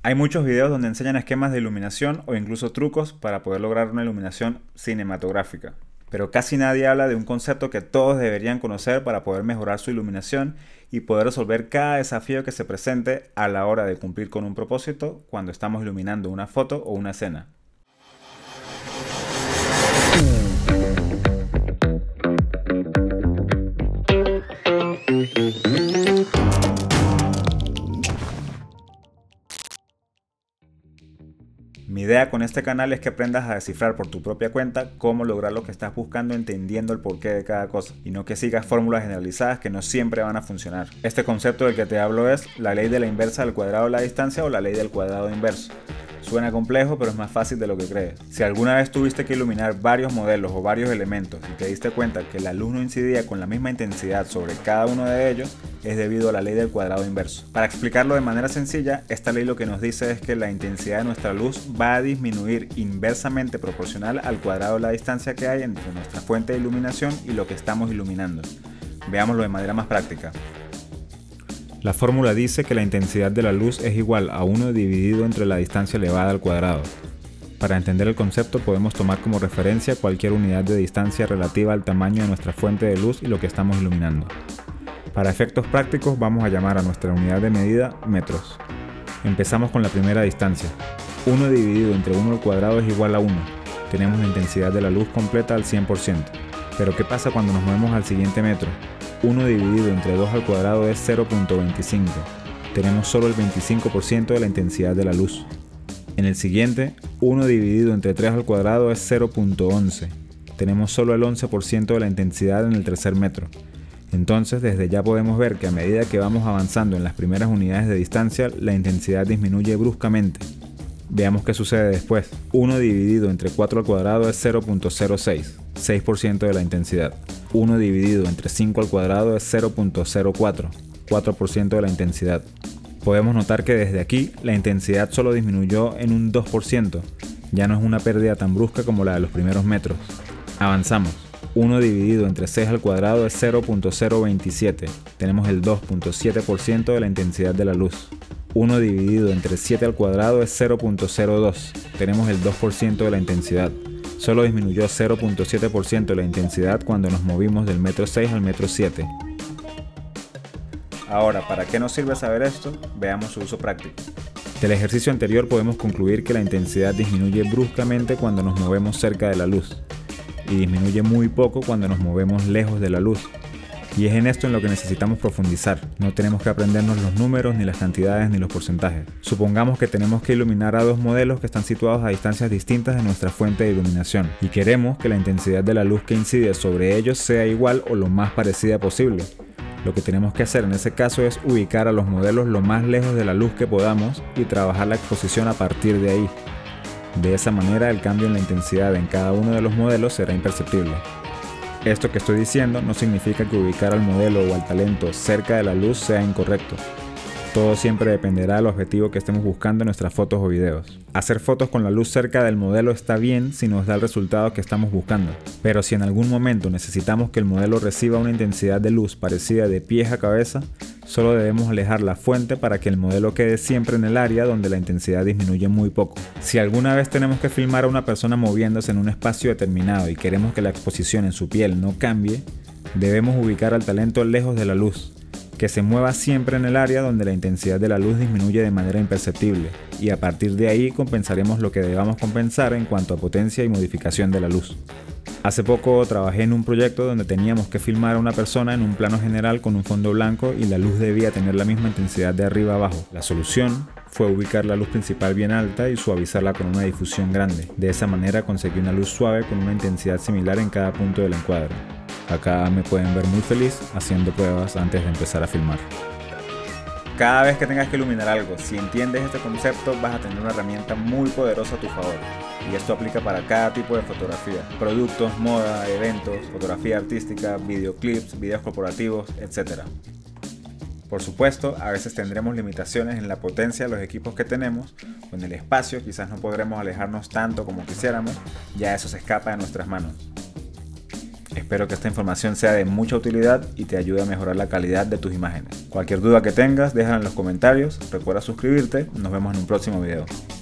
Hay muchos videos donde enseñan esquemas de iluminación o incluso trucos para poder lograr una iluminación cinematográfica. Pero casi nadie habla de un concepto que todos deberían conocer para poder mejorar su iluminación y poder resolver cada desafío que se presente a la hora de cumplir con un propósito cuando estamos iluminando una foto o una escena. Mi idea con este canal es que aprendas a descifrar por tu propia cuenta cómo lograr lo que estás buscando entendiendo el porqué de cada cosa y no que sigas fórmulas generalizadas que no siempre van a funcionar. Este concepto del que te hablo es la ley de la inversa del cuadrado de la distancia o la ley del cuadrado inverso. Suena complejo, pero es más fácil de lo que crees. Si alguna vez tuviste que iluminar varios modelos o varios elementos y te diste cuenta que la luz no incidía con la misma intensidad sobre cada uno de ellos, es debido a la ley del cuadrado inverso. Para explicarlo de manera sencilla, esta ley lo que nos dice es que la intensidad de nuestra luz va a disminuir inversamente proporcional al cuadrado de la distancia que hay entre nuestra fuente de iluminación y lo que estamos iluminando. Veámoslo de manera más práctica. La fórmula dice que la intensidad de la luz es igual a 1 dividido entre la distancia elevada al cuadrado. Para entender el concepto podemos tomar como referencia cualquier unidad de distancia relativa al tamaño de nuestra fuente de luz y lo que estamos iluminando. Para efectos prácticos vamos a llamar a nuestra unidad de medida metros. Empezamos con la primera distancia. 1 dividido entre 1 al cuadrado es igual a 1. Tenemos la intensidad de la luz completa al 100%. Pero ¿qué pasa cuando nos movemos al siguiente metro? 1 dividido entre 2 al cuadrado es 0.25. Tenemos solo el 25% de la intensidad de la luz. En el siguiente, 1 dividido entre 3 al cuadrado es 0.11. Tenemos solo el 11% de la intensidad en el tercer metro. Entonces, desde ya podemos ver que a medida que vamos avanzando en las primeras unidades de distancia, la intensidad disminuye bruscamente. Veamos qué sucede después. 1 dividido entre 4 al cuadrado es 0.06, 6% de la intensidad. 1 dividido entre 5 al cuadrado es 0.04, 4% de la intensidad. Podemos notar que desde aquí la intensidad solo disminuyó en un 2%, ya no es una pérdida tan brusca como la de los primeros metros. Avanzamos. 1 dividido entre 6 al cuadrado es 0.027, tenemos el 2.7% de la intensidad de la luz. 1 dividido entre 7 al cuadrado es 0.02, tenemos el 2% de la intensidad. Solo disminuyó 0.7% de la intensidad cuando nos movimos del metro 6 al metro 7. Ahora, ¿para qué nos sirve saber esto? Veamos su uso práctico. Del ejercicio anterior podemos concluir que la intensidad disminuye bruscamente cuando nos movemos cerca de la luz y disminuye muy poco cuando nos movemos lejos de la luz. Y es en esto en lo que necesitamos profundizar. No tenemos que aprendernos los números, ni las cantidades, ni los porcentajes. Supongamos que tenemos que iluminar a dos modelos que están situados a distancias distintas de nuestra fuente de iluminación y queremos que la intensidad de la luz que incide sobre ellos sea igual o lo más parecida posible. Lo que tenemos que hacer en ese caso es ubicar a los modelos lo más lejos de la luz que podamos y trabajar la exposición a partir de ahí. De esa manera el cambio en la intensidad en cada uno de los modelos será imperceptible. Esto que estoy diciendo no significa que ubicar al modelo o al talento cerca de la luz sea incorrecto. Todo siempre dependerá del objetivo que estemos buscando en nuestras fotos o videos. Hacer fotos con la luz cerca del modelo está bien si nos da el resultado que estamos buscando, pero si en algún momento necesitamos que el modelo reciba una intensidad de luz parecida de pies a cabeza, solo debemos alejar la fuente para que el modelo quede siempre en el área donde la intensidad disminuye muy poco. Si alguna vez tenemos que filmar a una persona moviéndose en un espacio determinado y queremos que la exposición en su piel no cambie, debemos ubicar al talento lejos de la luz, que se mueva siempre en el área donde la intensidad de la luz disminuye de manera imperceptible, y a partir de ahí compensaremos lo que debamos compensar en cuanto a potencia y modificación de la luz. Hace poco trabajé en un proyecto donde teníamos que filmar a una persona en un plano general con un fondo blanco y la luz debía tener la misma intensidad de arriba a abajo. La solución fue ubicar la luz principal bien alta y suavizarla con una difusión grande. De esa manera conseguí una luz suave con una intensidad similar en cada punto del encuadre. Acá me pueden ver muy feliz haciendo pruebas antes de empezar a filmar. Cada vez que tengas que iluminar algo, si entiendes este concepto, vas a tener una herramienta muy poderosa a tu favor. Y esto aplica para cada tipo de fotografía: productos, moda, eventos, fotografía artística, videoclips, videos corporativos, etc. Por supuesto, a veces tendremos limitaciones en la potencia de los equipos que tenemos, o en el espacio, quizás no podremos alejarnos tanto como quisiéramos, ya eso se escapa de nuestras manos. Espero que esta información sea de mucha utilidad y te ayude a mejorar la calidad de tus imágenes. Cualquier duda que tengas, déjala en los comentarios, recuerda suscribirte, nos vemos en un próximo video.